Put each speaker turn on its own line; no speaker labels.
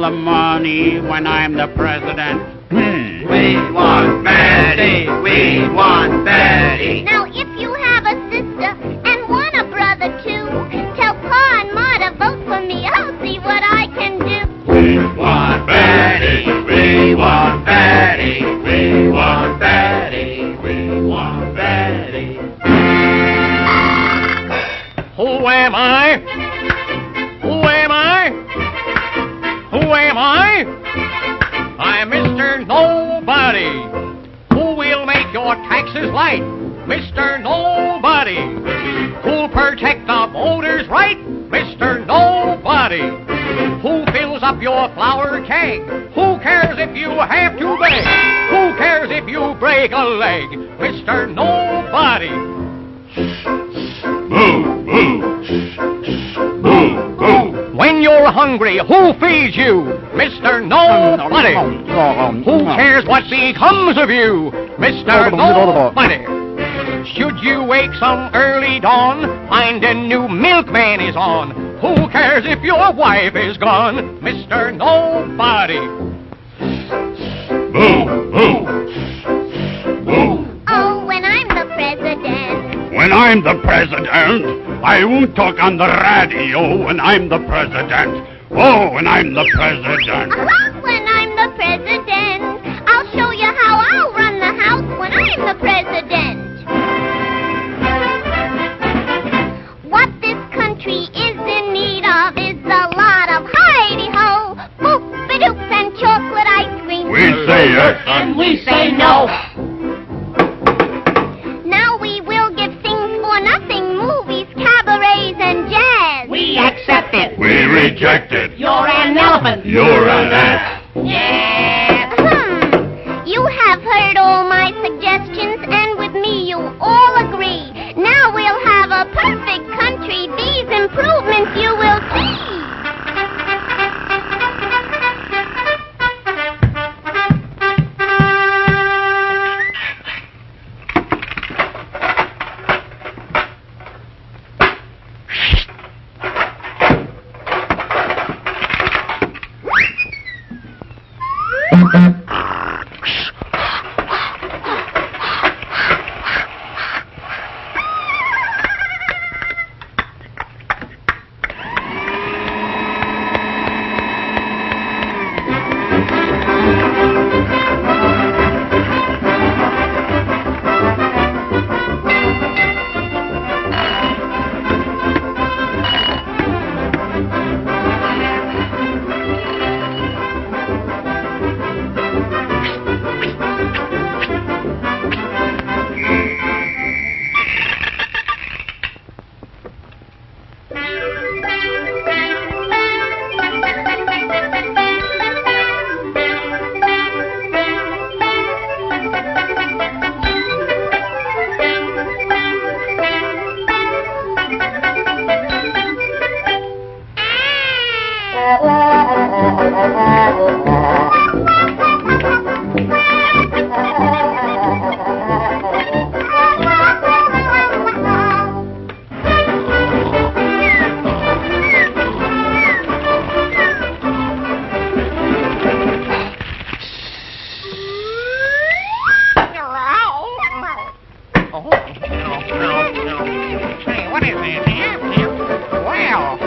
the money when I'm the president.
We want Betty, we want Betty.
Now, if you have a sister and want a brother too, tell Pa and Ma to vote for me. I'll see what I can do.
We want Betty, we want Betty, we want Betty, we want Betty.
Who am I? Who am I? Who am I? I'm Mr. Nobody. Who will make your taxes light? Mr. Nobody. Who'll protect the voters' right? Mr. Nobody. Who fills up your flour keg? Who cares if you have to beg? Who cares if you break a leg? Mr. Nobody.
Boo, boo. Boo, boo.
When you're hungry, who feeds you? Mr. Nobody. Who cares what becomes of you? Mr. Nobody. Should you wake some early dawn, find a new milkman is on. Who cares if your wife is gone? Mr. Nobody.
Boo, boo. Boo.
Oh, when I'm the president.
When I'm the president, I won't talk on the radio when I'm the president. Oh, when I'm the president.
When I'm the president. I'll show you how I'll run the house when I'm the president. What this country is in need of is a lot of hi-de-ho, boop-a-doops and chocolate ice cream.
We say yes.
And we say no.
Now we will give things for nothing, movies, cabarets, and jazz.
We accept it.
We reject it.
You're an elephant.
You're an ass.
Yeah.
You have heard all my suggestions, and with me you all agree. Now we'll have a perfect country. These improvements you will see.
Hey, what is it? Well,